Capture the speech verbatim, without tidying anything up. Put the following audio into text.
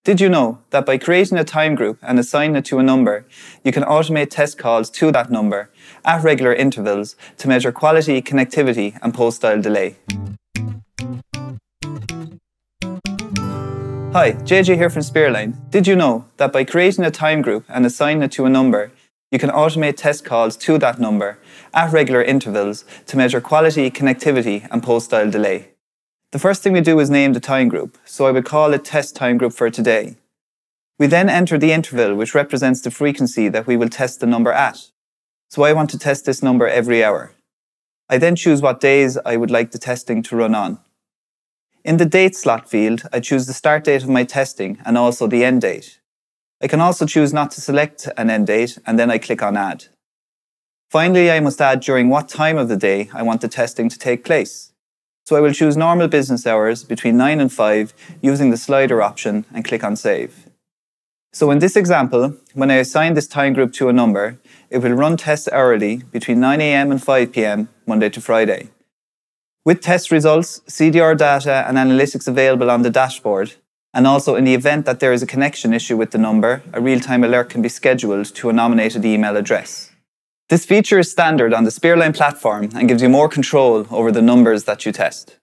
Did you know that by creating a time group and assigning it to a number, you can automate test calls to that number at regular intervals to measure quality, connectivity, and post-style delay? Hi, J J here from Spearline. Did you know that by creating a time group and assigning it to a number, you can automate test calls to that number at regular intervals to measure quality, connectivity, and post-style delay? The first thing we do is name the time group, so I would call it test time group for today. We then enter the interval, which represents the frequency that we will test the number at. So I want to test this number every hour. I then choose what days I would like the testing to run on. In the date slot field, I choose the start date of my testing and also the end date. I can also choose not to select an end date, and then I click on Add. Finally, I must add during what time of the day I want the testing to take place. So I will choose normal business hours between nine and five using the slider option and click on Save. So in this example, when I assign this time group to a number, it will run tests hourly between nine A M and five P M Monday to Friday. With test results, C D R data and analytics available on the dashboard, and also in the event that there is a connection issue with the number, a real-time alert can be scheduled to a nominated email address. This feature is standard on the Spearline platform and gives you more control over the numbers that you test.